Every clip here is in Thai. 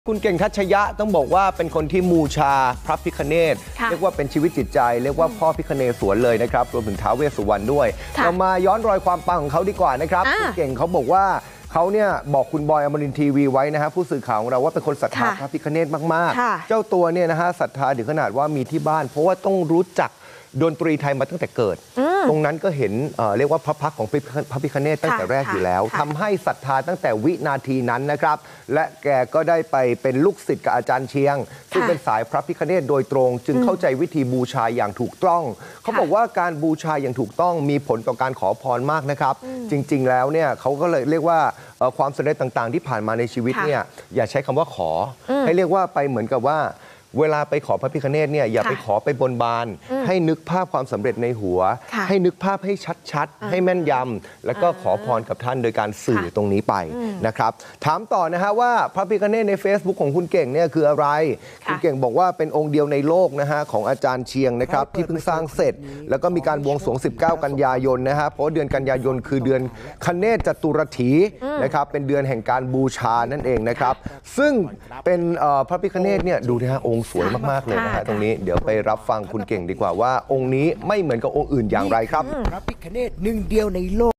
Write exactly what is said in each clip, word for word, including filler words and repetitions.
คุณเก่งทัชยะต้องบอกว่าเป็นคนที่บูชาพระพิฆเนศเรียกว่าเป็นชีวิตจิตใจเรียกว่าพ่อพิฆเนศสวนเลยนะครับรวมถึงท้าวเวสสุวรรณด้วยเรามาย้อนรอยความปังของเขาดีกว่านะครับคุณเก่งเขาบอกว่าเขาเนี่ยบอกคุณบอยอมรินทร์ทีวีไว้นะฮะผู้สื่อข่าวของเราว่าเป็นคนศรัทธาพระพิฆเนศมากๆเจ้าตัวเนี่ยนะฮะศรัทธาถึงขนาดว่ามีที่บ้านเพราะว่าต้องรู้จักดนตรีไทยมาตั้งแต่เกิดตรงนั้นก็เห็น เอ่อ เรียกว่าพระพักของพระพิฆเนศตั้งแต่แรกอยู่แล้วทำให้ศรัทธาตั้งแต่วินาทีนั้นนะครับและแกก็ได้ไปเป็นลูกศิษย์กับอาจารย์เชียงซึ่งเป็นสายพระพิฆเนศโดยตรงจึงเข้าใจวิธีบูชาอย่างถูกต้องเขาบอกว่าการบูชาอย่างถูกต้องมีผลต่อการขอพรมากนะครับจริงๆแล้วเนี่ยเขาก็เลยเรียกว่าความสำเร็จต่างๆที่ผ่านมาในชีวิตเนี่ยอย่าใช้คำว่าขอให้เรียกว่าไปเหมือนกับว่าเวลาไปขอพระพิฆเนศเนี่ยอย่าไปขอไปบนบานให้นึกภาพความสำเร็จในหัวให้นึกภาพให้ชัดๆให้แม่นยำแล้วก็ขอพรกับท่านโดยการสื่อตรงนี้ไปนะครับถามต่อนะฮะว่าพระพิฆเนศใน Facebook ของคุณเก่งเนี่ยคืออะไรคุณเก่งบอกว่าเป็นองค์เดียวในโลกนะฮะของอาจารย์เชียงนะครับที่เพิ่งสร้างเสร็จแล้วก็มีการบวงสรวงสิบเก้ากันยายนนะฮะเพราะเดือนกันยายนคือเดือนคเนศจตุรถีนะครับเป็นเดือนแห่งการบูชานั่นเองนะครับซึ่งเป็นพระพิฆเนศเนี่ยดูนะฮะองค์สวยมากๆเลยนะฮะตรงนี้เดี๋ยวไปรับฟังคุณเก่งดีกว่าว่าองค์นี้ไม่เหมือนกับองค์อื่นอย่างไรครับพระพิฆเนศหนึ่งเดียวในโลก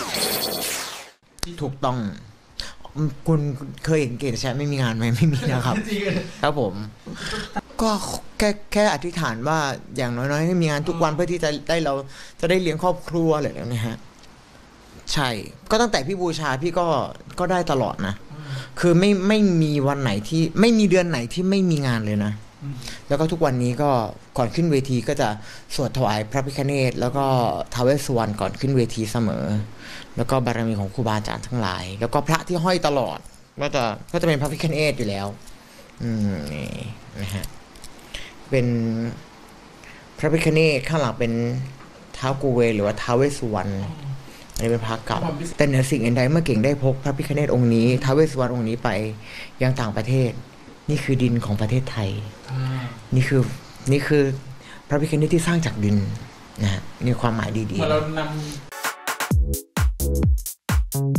ถูกต้องคุณเคยเห็นเก่งใช่ไม่มีงานไหมไม่มีนะครับครับผมก็แค่แค่อธิษฐานว่าอย่างน้อยๆให้มีงานทุกวันเพื่อที่จะได้เราจะได้เลี้ยงครอบครัวอะไรแบบนี้ฮะใช่ก็ตั้งแต่พี่บูชาพี่ก็ก็ได้ตลอดนะคือไม่ไม่มีวันไหนที่ไม่มีเดือนไหนที่ไม่มีงานเลยนะแล้วก็ทุกวันนี้ก็ก่อนขึ้นเวทีก็จะสวดถวายพระพิฆเนศแล้วก็ท้าวเวสสุวรรณก่อนขึ้นเวทีเสมอแล้วก็บารมีของครูบาอาจารย์ทั้งหลายแล้วก็พระที่ห้อยตลอดก็จะก็จะเป็นพระพิฆเนศอยู่แล้วอืมนี่นะฮะเป็นพระพิฆเนศข้างหลังเป็นท้าวกูเวหรือว่าท้าวเวสสุวรรณอันนี้เป็นพระเก่าแต่เหนือสิ่งอื่นใดเมื่อเก่งได้พกพระพิฆเนศองค์นี้ท้าวเวสสุวรรณองค์นี้ไปยังต่างประเทศนี่คือดินของประเทศไทยนี่คือนี่คือพระพิฆเนศที่สร้างจากดินนะฮะมีความหมายดีๆ